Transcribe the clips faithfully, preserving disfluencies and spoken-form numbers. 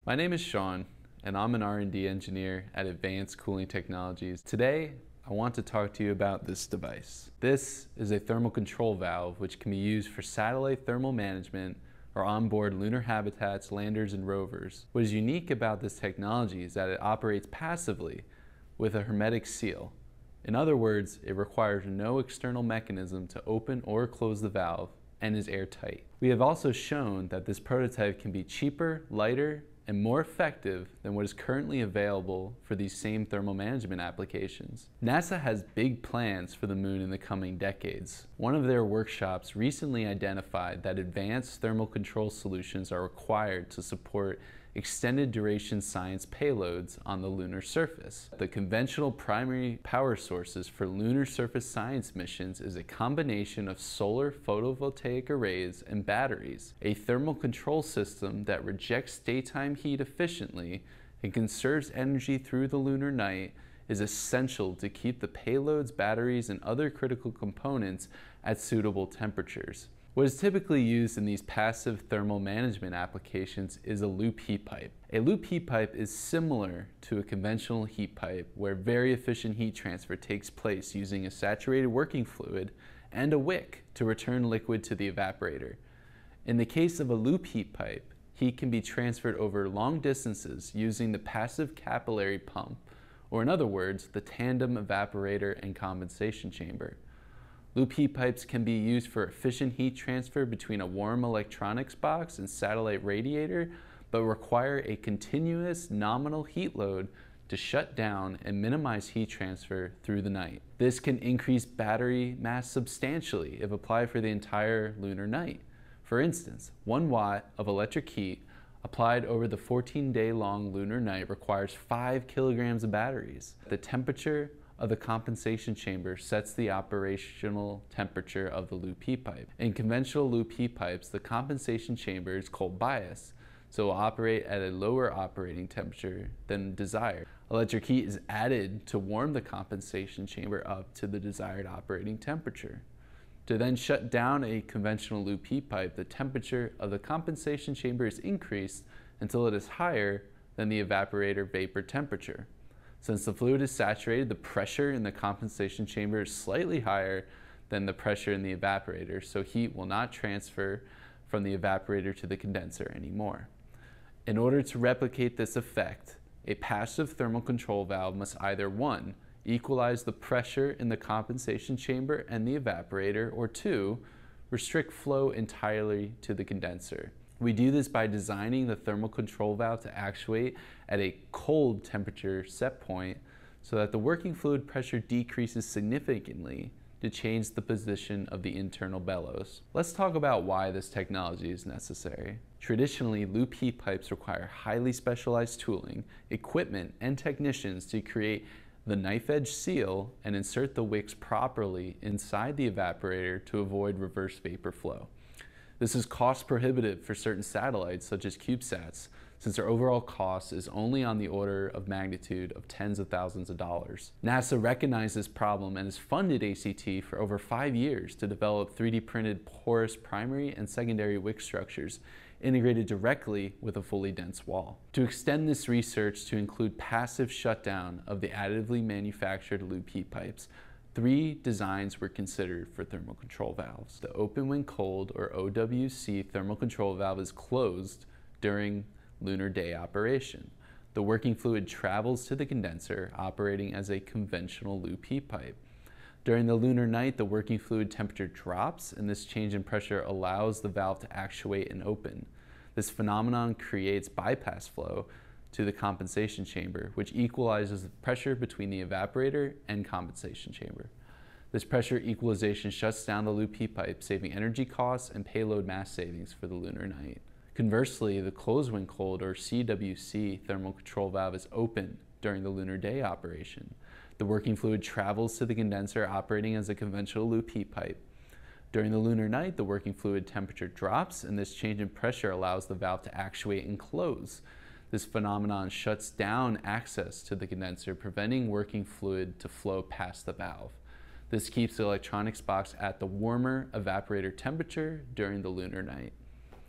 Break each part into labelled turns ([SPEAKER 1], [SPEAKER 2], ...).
[SPEAKER 1] My name is Sean, and I'm an R and D engineer at Advanced Cooling Technologies. Today, I want to talk to you about this device. This is a thermal control valve which can be used for satellite thermal management or onboard lunar habitats, landers, and rovers. What is unique about this technology is that it operates passively with a hermetic seal. In other words, it requires no external mechanism to open or close the valve and is airtight. We have also shown that this prototype can be cheaper, lighter, and more effective than what is currently available for these same thermal management applications. NASA has big plans for the moon in the coming decades. One of their workshops recently identified that advanced thermal control solutions are required to support extended duration science payloads on the lunar surface. The conventional primary power sources for lunar surface science missions is a combination of solar photovoltaic arrays and batteries. A thermal control system that rejects daytime heat efficiently and conserves energy through the lunar night is essential to keep the payloads, batteries, and other critical components at suitable temperatures. What is typically used in these passive thermal management applications is a loop heat pipe. A loop heat pipe is similar to a conventional heat pipe where very efficient heat transfer takes place using a saturated working fluid and a wick to return liquid to the evaporator. In the case of a loop heat pipe, heat can be transferred over long distances using the passive capillary pump, or in other words, the tandem evaporator and condensation chamber. Loop heat pipes can be used for efficient heat transfer between a warm electronics box and satellite radiator, but require a continuous nominal heat load to shut down and minimize heat transfer through the night. This can increase battery mass substantially if applied for the entire lunar night. For instance, one watt of electric heat applied over the fourteen day long lunar night requires five kilograms of batteries. The temperature of the compensation chamber sets the operational temperature of the loop heat pipe. In conventional loop heat pipes, the compensation chamber is cold biased, so it will operate at a lower operating temperature than desired. Electric heat is added to warm the compensation chamber up to the desired operating temperature. To then shut down a conventional loop heat pipe, the temperature of the compensation chamber is increased until it is higher than the evaporator vapor temperature. Since the fluid is saturated, the pressure in the compensation chamber is slightly higher than the pressure in the evaporator, so heat will not transfer from the evaporator to the condenser anymore. In order to replicate this effect, a passive thermal control valve must either one, equalize the pressure in the compensation chamber and the evaporator, or two, restrict flow entirely to the condenser. We do this by designing the thermal control valve to actuate at a cold temperature set point so that the working fluid pressure decreases significantly to change the position of the internal bellows. Let's talk about why this technology is necessary. Traditionally, loop heat pipes require highly specialized tooling, equipment, and technicians to create the knife edge seal and insert the wicks properly inside the evaporator to avoid reverse vapor flow. This is cost prohibitive for certain satellites such as CubeSats, since their overall cost is only on the order of magnitude of tens of thousands of dollars. NASA recognized this problem and has funded A C T for over five years to develop three D printed porous primary and secondary wick structures integrated directly with a fully dense wall. To extend this research to include passive shutdown of the additively manufactured loop heat pipes, three designs were considered for thermal control valves. The open when cold, or O W C, thermal control valve is closed during lunar day operation. The working fluid travels to the condenser, operating as a conventional loop heat pipe. During the lunar night, the working fluid temperature drops, and this change in pressure allows the valve to actuate and open. This phenomenon creates bypass flow to the compensation chamber, which equalizes the pressure between the evaporator and compensation chamber. This pressure equalization shuts down the loop heat pipe, saving energy costs and payload mass savings for the lunar night. Conversely, the closed when cold, or C W C, thermal control valve is open during the lunar day operation. The working fluid travels to the condenser, operating as a conventional loop heat pipe. During the lunar night, the working fluid temperature drops, and this change in pressure allows the valve to actuate and close. This phenomenon shuts down access to the condenser, preventing working fluid to flow past the valve. This keeps the electronics box at the warmer evaporator temperature during the lunar night.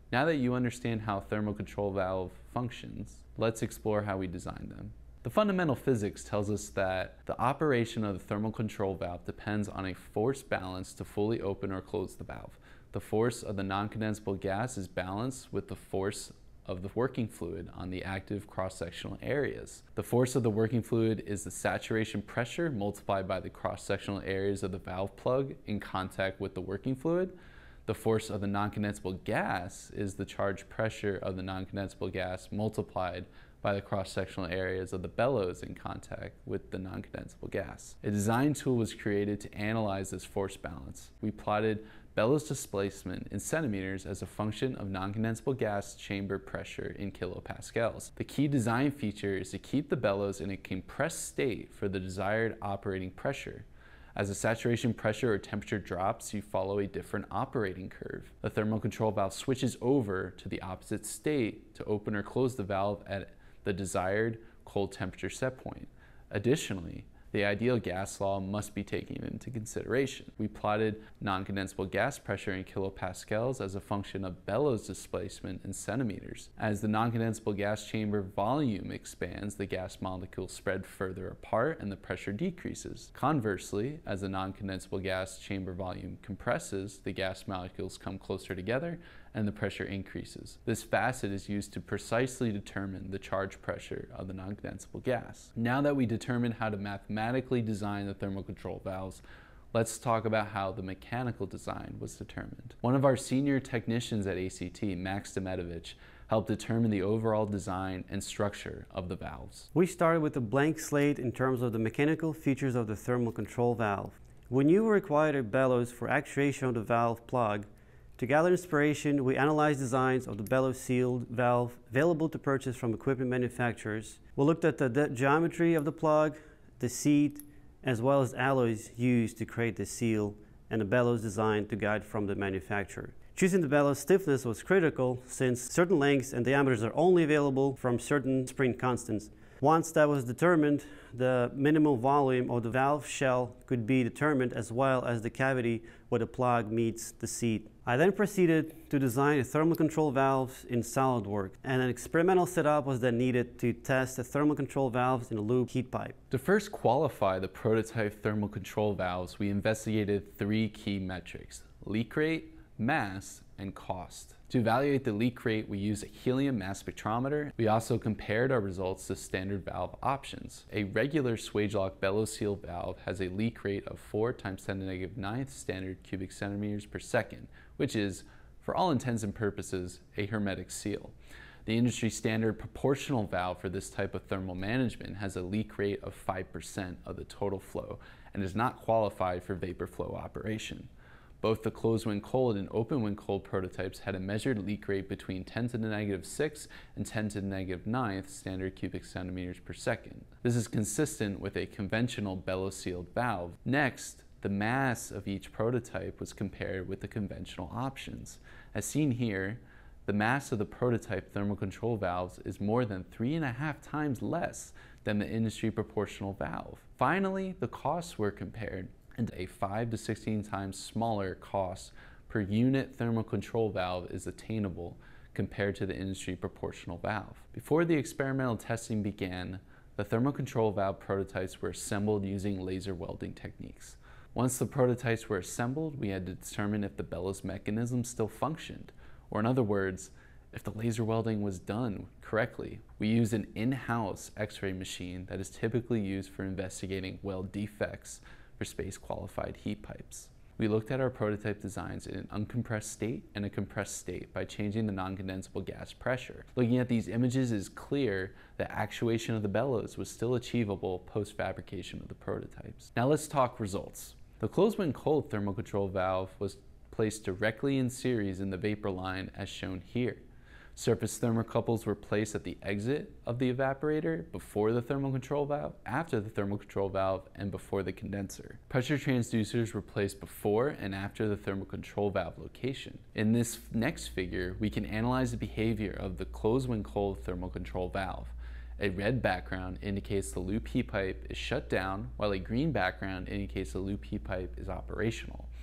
[SPEAKER 1] Now that you understand how a thermal control valve functions, let's explore how we design them. The fundamental physics tells us that the operation of the thermal control valve depends on a force balance to fully open or close the valve. The force of the non-condensable gas is balanced with the force of the working fluid on the active cross-sectional areas. The force of the working fluid is the saturation pressure multiplied by the cross-sectional areas of the valve plug in contact with the working fluid. The force of the non-condensable gas is the charge pressure of the non-condensable gas multiplied by the cross-sectional areas of the bellows in contact with the non-condensable gas. A design tool was created to analyze this force balance. We plotted bellows displacement in centimeters as a function of non-condensable gas chamber pressure in kilopascals. The key design feature is to keep the bellows in a compressed state for the desired operating pressure. As the saturation pressure or temperature drops, you follow a different operating curve. The thermal control valve switches over to the opposite state to open or close the valve at the desired cold temperature set point. Additionally, the ideal gas law must be taken into consideration. We plotted non-condensable gas pressure in kilopascals as a function of bellows displacement in centimeters. As the non-condensable gas chamber volume expands, the gas molecules spread further apart and the pressure decreases. Conversely, as the non-condensable gas chamber volume compresses, the gas molecules come closer together and the pressure increases. This facet is used to precisely determine the charge pressure of the non-condensable gas. Now that we determined how to mathematically design the thermal control valves, let's talk about how the mechanical design was determined. One of our senior technicians at A C T, Max Demetovich, helped determine the overall design and structure of the valves.
[SPEAKER 2] We started with a blank slate in terms of the mechanical features of the thermal control valve. We knew we required a bellows for actuation of the valve plug. To gather inspiration, we analyzed designs of the bellows sealed valve available to purchase from equipment manufacturers. We looked at the geometry of the plug, the seat, as well as alloys used to create the seal, and the bellows design to guide from the manufacturer. Choosing the bellows stiffness was critical since certain lengths and diameters are only available from certain spring constants. Once that was determined, the minimal volume of the valve shell could be determined, as well as the cavity where the plug meets the seat. I then proceeded to design a thermal control valves in SolidWorks, and an experimental setup was then needed to test the thermal control valves in a loop heat pipe.
[SPEAKER 1] To first qualify the prototype thermal control valves, we investigated three key metrics: leak rate, mass, and cost. To evaluate the leak rate, we used a helium mass spectrometer. We also compared our results to standard valve options. A regular Swagelok bellows seal valve has a leak rate of four times ten to the negative ninth standard cubic centimeters per second, which is, for all intents and purposes, a hermetic seal. The industry standard proportional valve for this type of thermal management has a leak rate of five percent of the total flow and is not qualified for vapor flow operation. Both the closed when cold and open when cold prototypes had a measured leak rate between ten to the negative six and ten to the negative ninth standard cubic centimeters per second. This is consistent with a conventional bellows sealed valve. Next, the mass of each prototype was compared with the conventional options. As seen here, the mass of the prototype thermal control valves is more than three and a half times less than the industry proportional valve. Finally, the costs were compared, and a five to sixteen times smaller cost per unit thermal control valve is attainable compared to the industry proportional valve. Before the experimental testing began, the thermal control valve prototypes were assembled using laser welding techniques. Once the prototypes were assembled, we had to determine if the bellows mechanism still functioned, or in other words, if the laser welding was done correctly. We used an in-house X-ray machine that is typically used for investigating weld defects for space-qualified heat pipes. We looked at our prototype designs in an uncompressed state and a compressed state by changing the non-condensable gas pressure. Looking at these images, it is clear that actuation of the bellows was still achievable post-fabrication of the prototypes. Now let's talk results. The closed when cold thermal control valve was placed directly in series in the vapor line as shown here. Surface thermocouples were placed at the exit of the evaporator, before the thermal control valve, after the thermal control valve, and before the condenser. Pressure transducers were placed before and after the thermal control valve location. In this next figure, we can analyze the behavior of the closed when cold thermal control valve. A red background indicates the loop heat pipe is shut down, while a green background indicates the loop heat pipe is operational.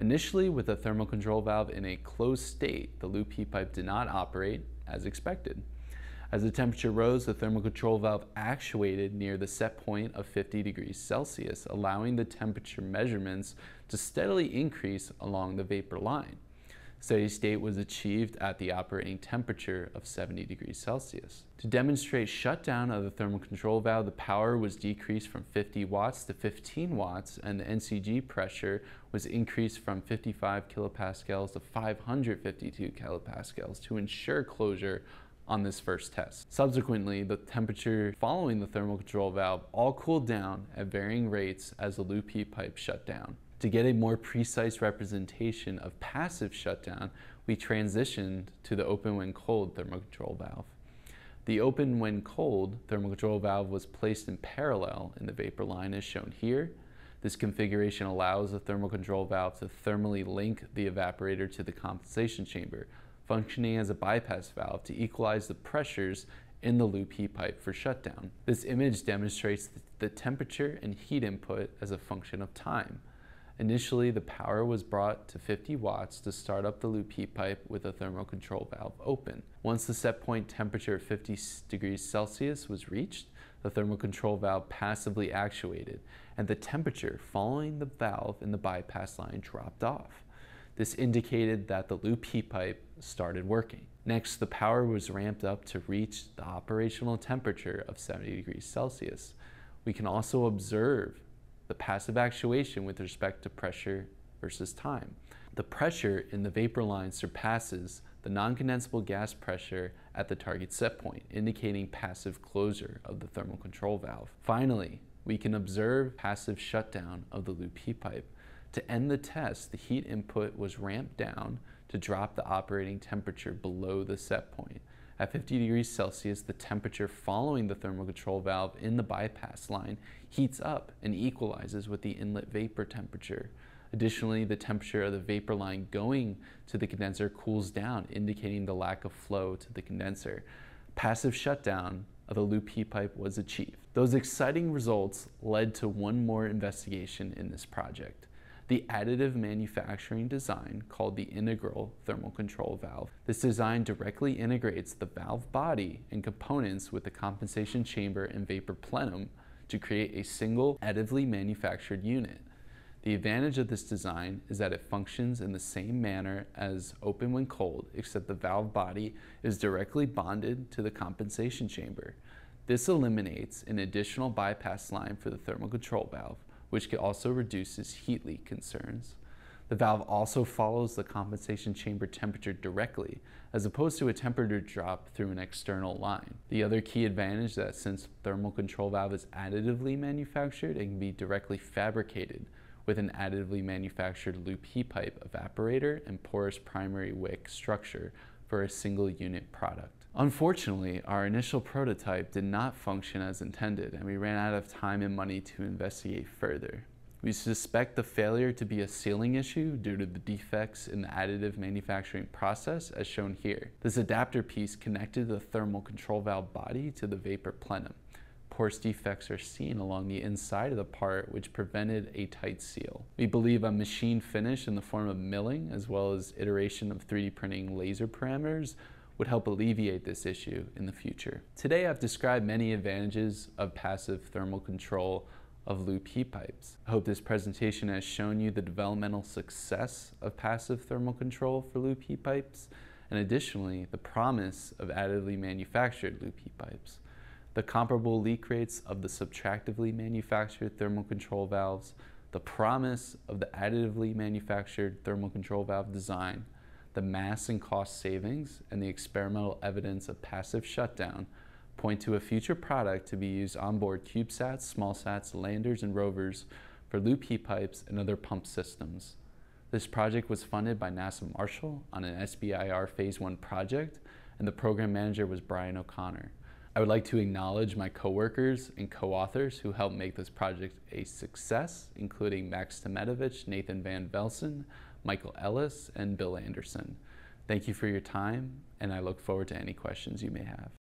[SPEAKER 1] Initially, with the thermal control valve in a closed state, the loop heat pipe did not operate as expected. As the temperature rose, the thermal control valve actuated near the set point of fifty degrees Celsius, allowing the temperature measurements to steadily increase along the vapor line. Steady state was achieved at the operating temperature of seventy degrees Celsius. To demonstrate shutdown of the thermal control valve, the power was decreased from fifty watts to fifteen watts, and the N C G pressure was increased from fifty-five kilopascals to five hundred fifty-two kilopascals to ensure closure on this first test. Subsequently, the temperature following the thermal control valve all cooled down at varying rates as the loop heat pipe shut down. To get a more precise representation of passive shutdown, we transitioned to the open when cold thermal control valve. The open when cold thermal control valve was placed in parallel in the vapor line as shown here. This configuration allows the thermal control valve to thermally link the evaporator to the condensation chamber, functioning as a bypass valve to equalize the pressures in the loop heat pipe for shutdown. This image demonstrates the temperature and heat input as a function of time. Initially, the power was brought to fifty watts to start up the loop heat pipe with the thermal control valve open. Once the set point temperature of fifty degrees Celsius was reached, the thermal control valve passively actuated, and the temperature following the valve in the bypass line dropped off. This indicated that the loop heat pipe started working. Next, the power was ramped up to reach the operational temperature of seventy degrees Celsius. We can also observe the passive actuation with respect to pressure versus time. The pressure in the vapor line surpasses the non-condensable gas pressure at the target set point, indicating passive closure of the thermal control valve. Finally, we can observe passive shutdown of the loop heat pipe. To end the test, the heat input was ramped down to drop the operating temperature below the set point. At fifty degrees Celsius, the temperature following the thermal control valve in the bypass line heats up and equalizes with the inlet vapor temperature. Additionally, the temperature of the vapor line going to the condenser cools down, indicating the lack of flow to the condenser. Passive shutdown of the loop heat pipe was achieved. Those exciting results led to one more investigation in this project: the additive manufacturing design called the integral thermal control valve. This design directly integrates the valve body and components with the compensation chamber and vapor plenum to create a single additively manufactured unit. The advantage of this design is that it functions in the same manner as open when cold, except the valve body is directly bonded to the compensation chamber. This eliminates an additional bypass line for the thermal control valve, which also reduces heat leak concerns. The valve also follows the compensation chamber temperature directly, as opposed to a temperature drop through an external line. The other key advantage is that since thermal control valve is additively manufactured, it can be directly fabricated with an additively manufactured loop heat pipe evaporator and porous primary wick structure for a single unit product. Unfortunately, our initial prototype did not function as intended, and we ran out of time and money to investigate further. We suspect the failure to be a sealing issue due to the defects in the additive manufacturing process as shown here. This adapter piece connected the thermal control valve body to the vapor plenum. Porous defects are seen along the inside of the part, which prevented a tight seal. We believe a machine finish in the form of milling, as well as iteration of three D printing laser parameters, would help alleviate this issue in the future. Today I've described many advantages of passive thermal control of loop heat pipes. I hope this presentation has shown you the developmental success of passive thermal control for loop heat pipes, and additionally the promise of additively manufactured loop heat pipes. The comparable leak rates of the subtractively manufactured thermal control valves, the promise of the additively manufactured thermal control valve design, the mass and cost savings, and the experimental evidence of passive shutdown point to a future product to be used on board CubeSats, SmallSats, landers, and rovers for loop heat pipes and other pump systems. This project was funded by NASA Marshall on an S B I R Phase one project, and the program manager was Brian O'Connor. I would like to acknowledge my coworkers and co-authors who helped make this project a success, including Max Tometovich, Nathan Van Velsen, Michael Ellis, and Bill Anderson. Thank you for your time, and I look forward to any questions you may have.